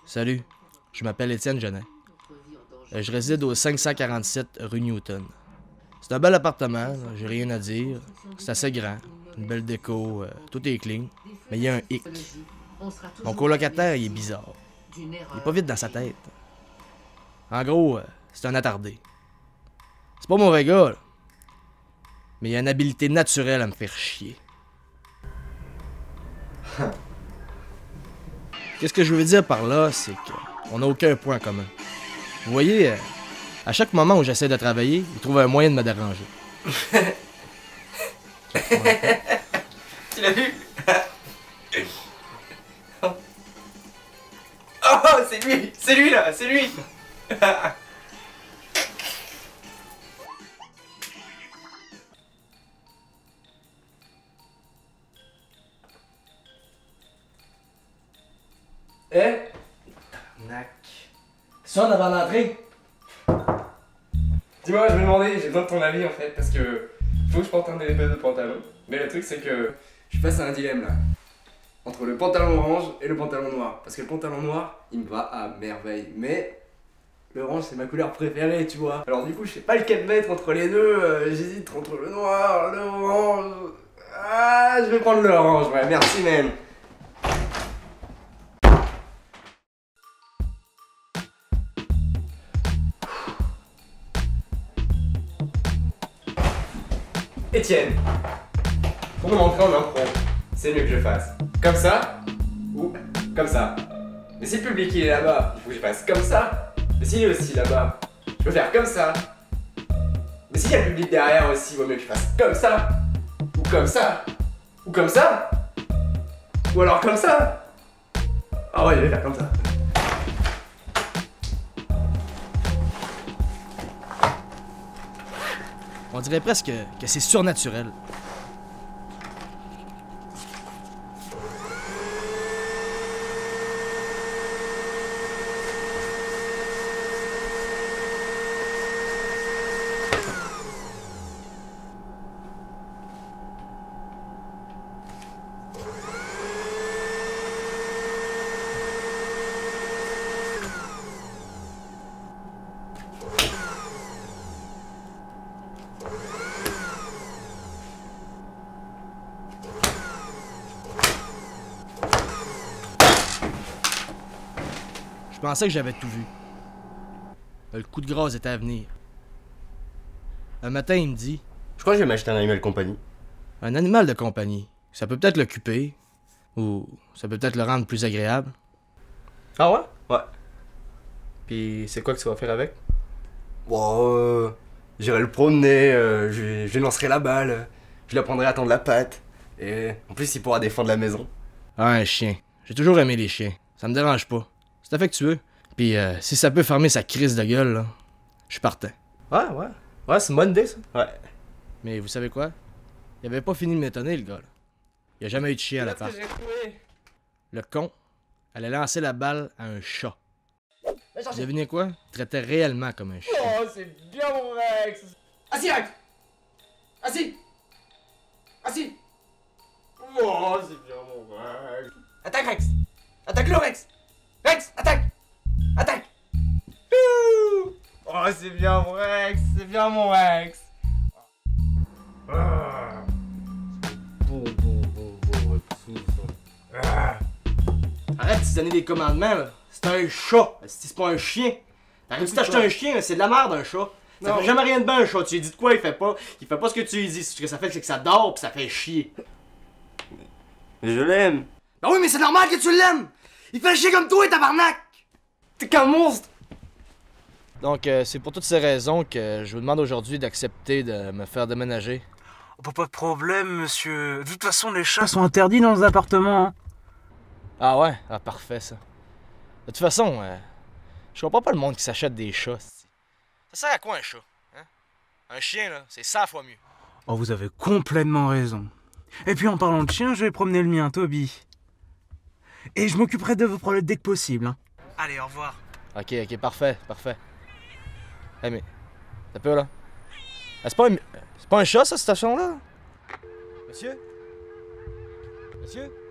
Salut, je m'appelle Étienne Genet. Je réside au 547 rue Newton. C'est un bel appartement, j'ai rien à dire. C'est assez grand, une belle déco, tout est clean. Mais il y a un hic. Mon colocataire, il est bizarre. Il est pas vite dans sa tête. En gros, c'est un attardé. C'est pas mauvais gars, là. Mais il a une habilité naturelle à me faire chier. Qu'est-ce que je veux dire par là, c'est qu'on n'a aucun point commun. Vous voyez, à chaque moment où j'essaie de travailler, il trouve un moyen de me déranger. Tu l'as vu? Oh, c'est lui là, c'est lui. Tabarnak. Sonne avant d'entrer. Dis-moi, je me demandais, j'ai besoin de ton avis en fait, parce que faut que je porte un des paires de pantalon. Mais le truc c'est que je suis face à un dilemme là. Entre le pantalon orange et le pantalon noir. Parce que le pantalon noir, il me va à merveille. Mais l'orange c'est ma couleur préférée, tu vois. Alors du coup, je sais pas lequel mettre entre les deux. J'hésite entre le noir, l'orange. Ah, je vais prendre l'orange, ouais, merci man. Étienne, pour me montrer en impro, c'est mieux que je fasse comme ça ou comme ça. Mais si le public il est là-bas, il faut que je fasse comme ça. Mais s'il est aussi là-bas, je peux faire comme ça. Mais s'il y a le public derrière aussi, il vaut mieux que je fasse comme ça. Ou comme ça. Ou comme ça. Ou alors comme ça. Ah ouais, je vais faire comme ça. On dirait presque que c'est surnaturel. Je pensais que j'avais tout vu. Le coup de grâce était à venir. Un matin, il me dit... Je crois que je vais m'acheter un animal de compagnie. Un animal de compagnie. Ça peut peut-être l'occuper. Ou ça peut peut-être le rendre plus agréable. Ah ouais? Ouais. Puis c'est quoi que tu vas faire avec? Bon, j'irai le promener, je lui lancerai la balle, je lui apprendrai à tendre la patte. Et en plus, il pourra défendre la maison. Ah, un chien. J'ai toujours aimé les chiens. Ça me dérange pas. C'est affectueux. Puis si ça peut fermer sa crise de gueule, là, je suis partant. Ouais, ouais. Ouais, c'est une bonne idée ça. Ouais. Mais vous savez quoi? Il avait pas fini de m'étonner, le gars, là. Il a jamais eu de chien à l'appart. Le con allait lancer la balle à un chat. Devinez quoi? Il traitait réellement comme un chien. Oh, c'est bien mon Rex! Assis, Rex! Assis! Assis! Oh, c'est bien mon Rex! Attaque, Rex! Attaque le Rex! Rex, attaque! Attaque! Ouh! Oh, c'est bien mon Rex! C'est bien mon Rex! Arrête de te donner des commandements, là. C'est un chat. C'est pas un chien. T'arrêtes de t'acheter un chien, là, c'est de la merde, un chat. Ça Non. fait jamais rien de bien, un chat. Tu lui dis de quoi, il fait pas. Il fait pas ce que tu lui dis. Ce que ça fait, c'est que ça dort pis ça fait chier. Je l'aime. Ben oui, mais c'est normal que tu l'aimes! Il fait chier comme toi, tabarnak! T'es qu'un monstre! Donc, c'est pour toutes ces raisons que je vous demande aujourd'hui d'accepter de me faire déménager. Oh, pas de problème, monsieur. De toute façon, les chats sont interdits dans les appartements. Hein. Ah ouais? Ah, parfait, ça. De toute façon, je comprends pas le monde qui s'achète des chats. Ça sert à quoi, un chat? Hein? Un chien, là, c'est 100 fois mieux. Oh, vous avez complètement raison. Et puis, en parlant de chien, je vais promener le mien, Toby. Et je m'occuperai de vos problèmes dès que possible. Hein. Allez, au revoir. Ok, parfait, parfait. Hey, mais... T'as peur, là? Ah, c'est pas un chat, ça, cette station-là? Monsieur? Monsieur?